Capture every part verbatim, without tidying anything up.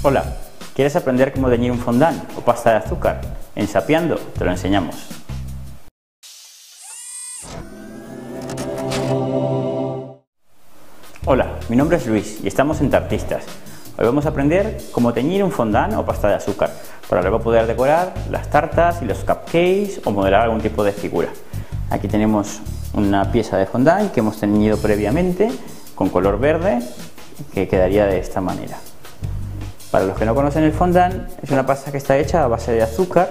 Hola, ¿quieres aprender cómo teñir un fondant o pasta de azúcar? En Sapeando te lo enseñamos. Hola, mi nombre es Luis y estamos en Tartistas. Hoy vamos a aprender cómo teñir un fondant o pasta de azúcar para luego poder decorar las tartas y los cupcakes o modelar algún tipo de figura. Aquí tenemos una pieza de fondant que hemos teñido previamente con color verde, que quedaría de esta manera. Para los que no conocen el fondant, es una pasta que está hecha a base de azúcar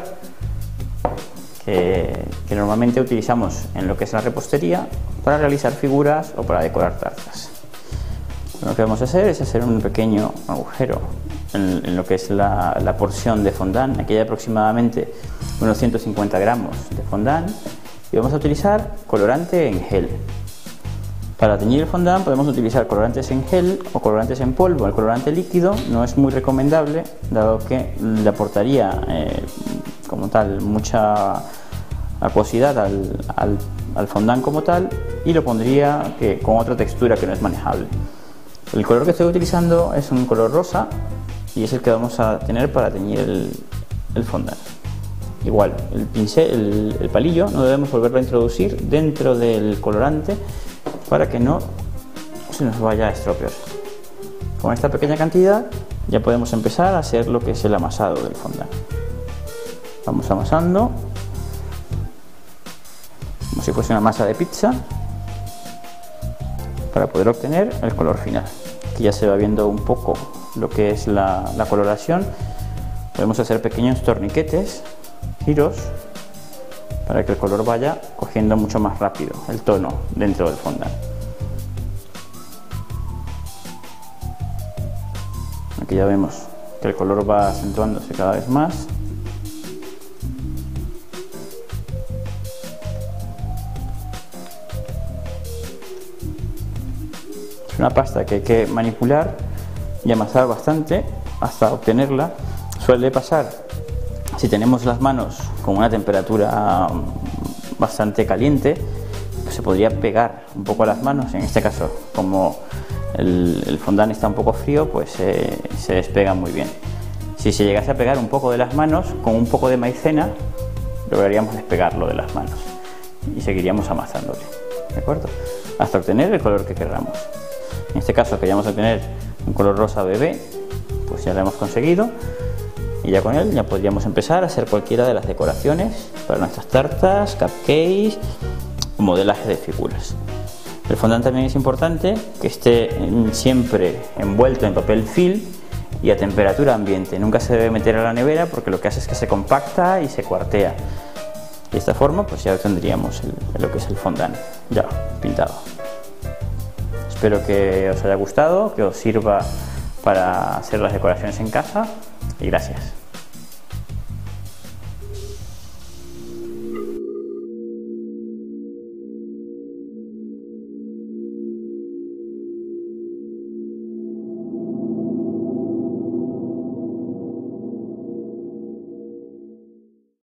que, que normalmente utilizamos en lo que es la repostería para realizar figuras o para decorar tartas. Lo que vamos a hacer es hacer un pequeño agujero en, en lo que es la, la porción de fondant. Aquí hay aproximadamente unos ciento cincuenta gramos de fondant y vamos a utilizar colorante en gel. Para teñir el fondant podemos utilizar colorantes en gel o colorantes en polvo. El colorante líquido no es muy recomendable, dado que le aportaría eh, como tal mucha acuosidad al, al, al fondant como tal y lo pondría que, con otra textura que no es manejable. El color que estoy utilizando es un color rosa y es el que vamos a tener para teñir el, el fondant. Igual, el pincel, el, el palillo no debemos volverlo a introducir dentro del colorante para que no se nos vaya a estropear. Con esta pequeña cantidad ya podemos empezar a hacer lo que es el amasado del fondant. Vamos amasando como si fuese una masa de pizza para poder obtener el color final. Aquí ya se va viendo un poco lo que es la, la coloración. Podemos hacer pequeños torniquetes, giros, para que el color vaya cogiendo mucho más rápido el tono dentro del fondant. Aquí ya vemos que el color va acentuándose cada vez más. Es una pasta que hay que manipular y amasar bastante hasta obtenerla. Suele pasar, si tenemos las manos con una temperatura bastante caliente, pues se podría pegar un poco a las manos. En este caso, como el, el fondant está un poco frío, pues eh, se despega muy bien. Si se llegase a pegar un poco de las manos, con un poco de maicena lograríamos despegarlo de las manos y seguiríamos amasándole, ¿de acuerdo? Hasta obtener el color que queramos. En este caso queríamos obtener un color rosa bebé, pues ya lo hemos conseguido. Y ya con él ya podríamos empezar a hacer cualquiera de las decoraciones para nuestras tartas, cupcakes o modelaje de figuras. El fondant también es importante que esté siempre envuelto en papel film y a temperatura ambiente. Nunca se debe meter a la nevera porque lo que hace es que se compacta y se cuartea. De esta forma pues ya tendríamos el, lo que es el fondant ya pintado. Espero que os haya gustado, que os sirva para hacer las decoraciones en casa y gracias.